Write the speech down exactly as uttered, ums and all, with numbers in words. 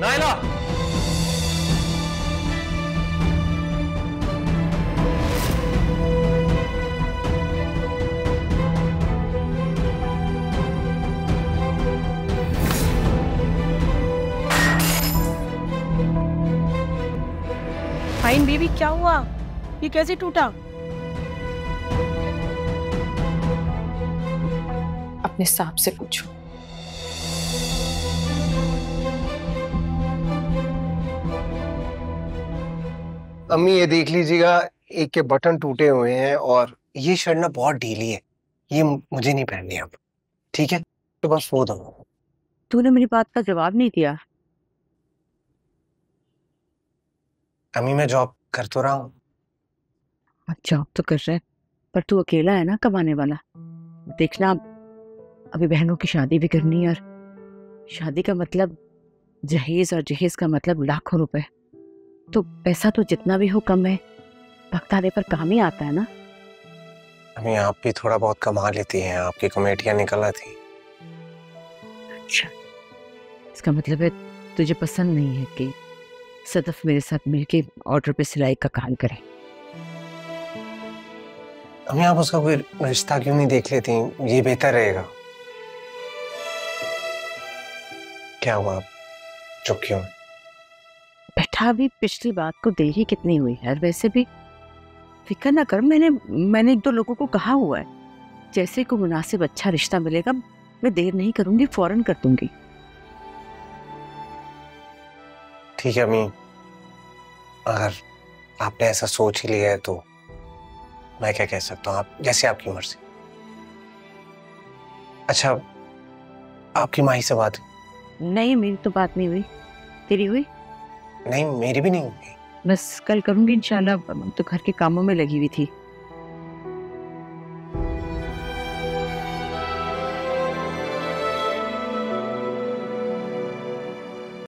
Naila, fine baby, क्या हुआ? ये कैसे टूटा? अपने सांप से पूछो। अम्मी ये देख लीजिएगा, एक के बटन टूटे हुए हैं और ये शर्ट ना बहुत ढीली है, ये मुझे नहीं पहननी अब। ठीक है, तो बस वो दो। तूने मेरी बात का जवाब नहीं दिया। अम्मी मैं जॉब कर तो रहा हूँ। जॉब तो कर रहे, पर तू अकेला है ना कमाने वाला। देखना, अभी बहनों की शादी भी करनी है, और शादी का मतलब जहेज, और जहेज का मतलब लाखों रुपए। तो पैसा तो जितना भी हो कम है, वक्त आने पर काम ही आता है ना। अम्मी आप भी थोड़ा बहुत कमा लेती हैं, आपकी कमेटियां निकल आती। अच्छा, इसका मतलब है तुझे पसंद नहीं है कि सदफ मेरे साथ मिलके ऑर्डर पे सिलाई का काम करे? अम्मी आप उसका कोई रिश्ता क्यों नहीं देख लेती, ये बेहतर रहेगा। क्या हुआ, आप चुप क्यों? बेटा, अभी पिछली बात को देर ही कितनी हुई है। वैसे भी फिक्र ना कर, मैंने मैंने एक दो लोगों को कहा हुआ है, जैसे को मुनासिब अच्छा रिश्ता मिलेगा मैं देर नहीं करूंगी, फौरन कर दूंगी। ठीक है अम्मी, अगर आपने ऐसा सोच ही लिया है तो मैं क्या कह सकता हूँ, आप जैसे आपकी मर्जी। अच्छा, आपकी माही से बात? नहीं, मेरी तो बात नहीं हुई। तेरी हुई? नहीं, मेरी भी नहीं हुई। बस कल करूंगी इंशाल्लाह, तो घर के कामों में लगी हुई थी।